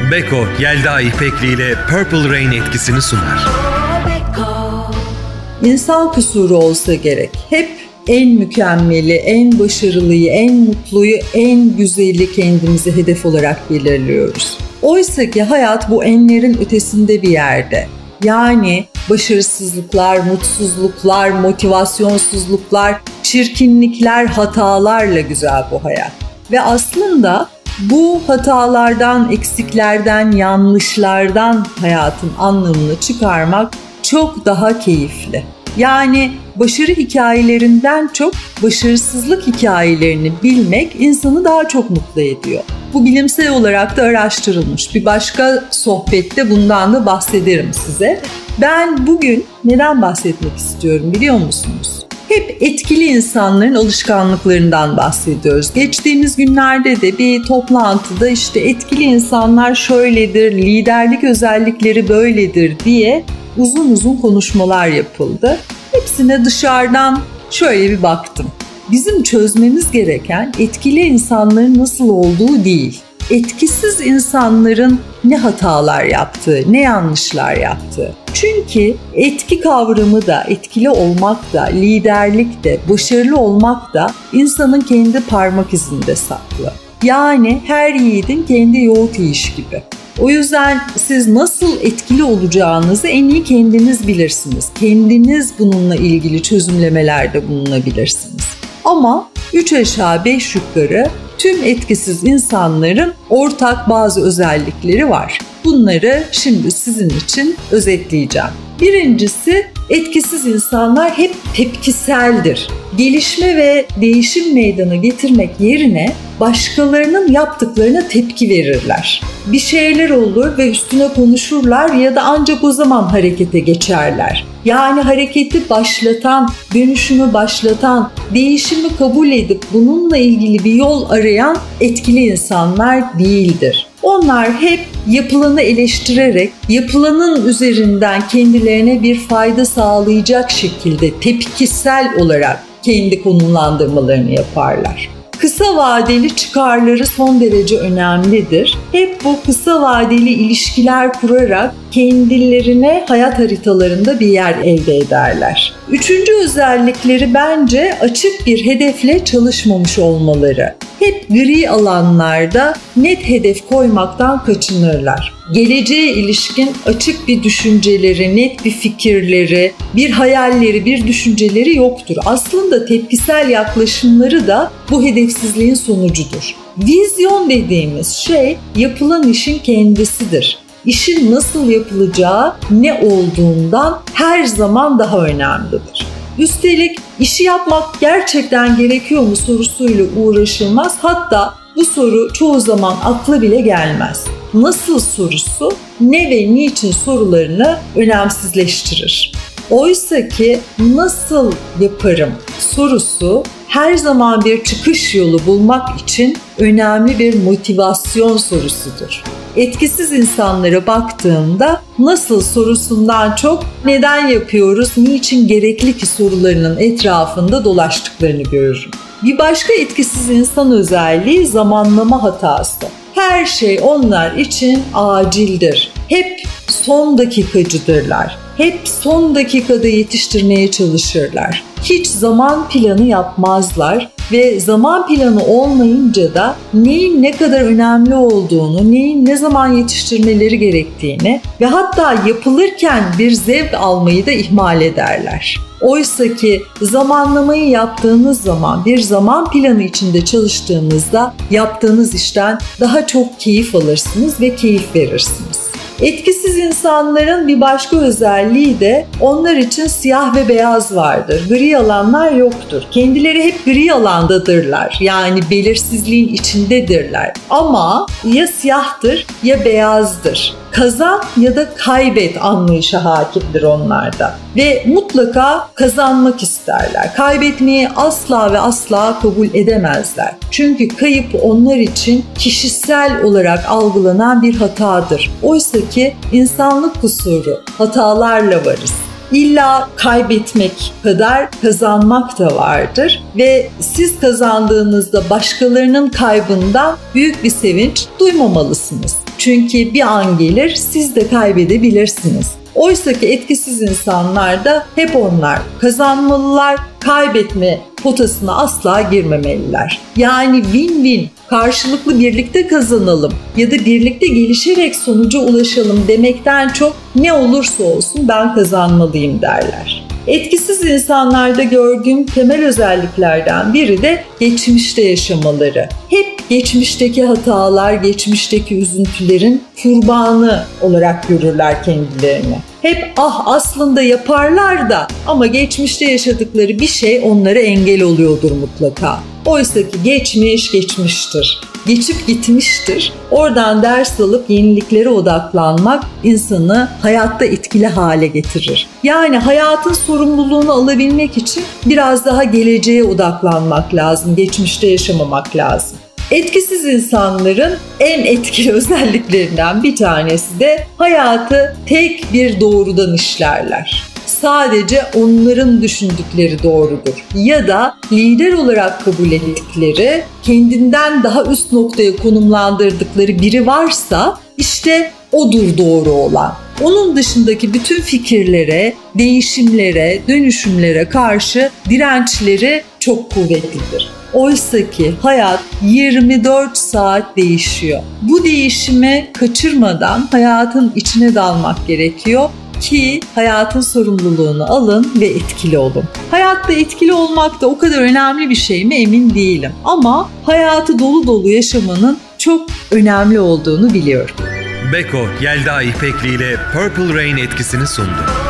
Beko, Yelda İpekli ile Purple Rain etkisini sunar. İnsan kusuru olsa gerek. Hep en mükemmeli, en başarılıyı, en mutluyu, en güzeli kendimize hedef olarak belirliyoruz. Oysa ki hayat bu enlerin ötesinde bir yerde. Yani başarısızlıklar, mutsuzluklar, motivasyonsuzluklar, çirkinlikler, hatalarla güzel bu hayat. Ve aslında bu hatalardan, eksiklerden, yanlışlardan hayatın anlamını çıkarmak çok daha keyifli. Yani başarı hikayelerinden çok başarısızlık hikayelerini bilmek insanı daha çok mutlu ediyor. Bu bilimsel olarak da araştırılmış. Bir başka sohbette bundan da bahsederim size. Ben bugün neden bahsetmek istiyorum biliyor musunuz? Hep etkili insanların alışkanlıklarından bahsediyoruz. Geçtiğimiz günlerde de bir toplantıda işte etkili insanlar şöyledir, liderlik özellikleri böyledir diye uzun uzun konuşmalar yapıldı. Hepsine dışarıdan şöyle bir baktım. Bizim çözmemiz gereken etkili insanların nasıl olduğu değil, etkisiz insanların ne hatalar yaptığı, ne yanlışlar yaptığı. Çünkü etki kavramı da, etkili olmak da, liderlik de, başarılı olmak da insanın kendi parmak izinde saklı. Yani her yiğidin kendi yoğurt yiyişi gibi. O yüzden siz nasıl etkili olacağınızı en iyi kendiniz bilirsiniz. Kendiniz bununla ilgili çözümlemelerde bulunabilirsiniz. Ama 3 aşağı 5 yukarı tüm etkisiz insanların ortak bazı özellikleri var. Bunları şimdi sizin için özetleyeceğim. Birincisi, etkisiz insanlar hep tepkiseldir. Gelişme ve değişim meydana getirmek yerine başkalarının yaptıklarına tepki verirler. Bir şeyler olur ve üstüne konuşurlar ya da ancak o zaman harekete geçerler. Yani hareketi başlatan, dönüşümü başlatan, değişimi kabul edip bununla ilgili bir yol arayan etkili insanlar değildir. Onlar hep yapılanı eleştirerek, yapılanın üzerinden kendilerine bir fayda sağlayacak şekilde tepkisel olarak kendi konumlandırmalarını yaparlar. Kısa vadeli çıkarları son derece önemlidir. Hep bu kısa vadeli ilişkiler kurarak kendilerine hayat haritalarında bir yer elde ederler. Üçüncü özellikleri bence açık bir hedefle çalışmamış olmaları. Hep gri alanlarda net hedef koymaktan kaçınırlar. Geleceğe ilişkin açık bir düşünceleri, net bir fikirleri, bir hayalleri, bir düşünceleri yoktur. Aslında tepkisel yaklaşımları da bu hedefsizliğin sonucudur. Vizyon dediğimiz şey yapılan işin kendisidir. İşin nasıl yapılacağı ne olduğundan her zaman daha önemlidir. Üstelik işi yapmak gerçekten gerekiyor mu sorusuyla uğraşılmaz. Hatta bu soru çoğu zaman akla bile gelmez. Nasıl sorusu ne ve niçin sorularını önemsizleştirir. Oysa ki nasıl yaparım sorusu her zaman bir çıkış yolu bulmak için önemli bir motivasyon sorusudur. Etkisiz insanlara baktığımda nasıl sorusundan çok neden yapıyoruz, niçin gerekli ki sorularının etrafında dolaştıklarını görürüm. Bir başka etkisiz insan özelliği zamanlama hatası. Her şey onlar için acildir. Hep son dakikacıdırlar. Hep son dakikada yetiştirmeye çalışırlar. Hiç zaman planı yapmazlar ve zaman planı olmayınca da neyin ne kadar önemli olduğunu, neyin ne zaman yetiştirmeleri gerektiğini ve hatta yapılırken bir zevk almayı da ihmal ederler. Oysa ki zamanlamayı yaptığınız zaman, bir zaman planı içinde çalıştığınızda yaptığınız işten daha çok keyif alırsınız ve keyif verirsiniz. Etkisiz insanların bir başka özelliği de onlar için siyah ve beyaz vardır. Gri alanlar yoktur. Kendileri hep gri alandadırlar. Yani belirsizliğin içindedirler. Ama ya siyahtır ya beyazdır. Kazan ya da kaybet anlayışı hakimdir onlarda. Ve mutlaka kazanmak isterler. Kaybetmeyi asla ve asla kabul edemezler. Çünkü kayıp onlar için kişisel olarak algılanan bir hatadır. Oysa ki insanlık kusuru, hatalarla varız. İlla kaybetmek kadar kazanmak da vardır ve siz kazandığınızda başkalarının kaybından büyük bir sevinç duymamalısınız. Çünkü bir an gelir siz de kaybedebilirsiniz. Oysaki etkisiz insanlarda hep onlar kazanmalılar, kaybetme potasına asla girmemeliler. Yani win-win, karşılıklı birlikte kazanalım ya da birlikte gelişerek sonuca ulaşalım demekten çok ne olursa olsun ben kazanmalıyım derler. Etkisiz insanlarda gördüğüm temel özelliklerden biri de geçmişte yaşamaları. Hep geçmişteki hatalar, geçmişteki üzüntülerin kurbanı olarak görürler kendilerini. Hep aslında yaparlar da ama geçmişte yaşadıkları bir şey onlara engel oluyordur mutlaka. Oysa ki geçmiş geçmiştir. Geçip gitmiştir. Oradan ders alıp yeniliklere odaklanmak insanı hayatta etkili hale getirir. Yani hayatın sorumluluğunu alabilmek için biraz daha geleceğe odaklanmak lazım. Geçmişte yaşamamak lazım. Etkisiz insanların en etkili özelliklerinden bir tanesi de hayatı tek bir doğrudan işlerler. Sadece onların düşündükleri doğrudur. Ya da lider olarak kabul ettikleri, kendinden daha üst noktaya konumlandırdıkları biri varsa işte odur doğru olan. Onun dışındaki bütün fikirlere, değişimlere, dönüşümlere karşı dirençleri çok kuvvetlidir. Oysa ki hayat 24 saat değişiyor. Bu değişimi kaçırmadan hayatın içine dalmak gerekiyor ki hayatın sorumluluğunu alın ve etkili olun. Hayatta etkili olmak da o kadar önemli bir şey mi emin değilim. Ama hayatı dolu dolu yaşamanın çok önemli olduğunu biliyorum. Beko, Yelda İpekli ile Purple Rain etkisini sundu.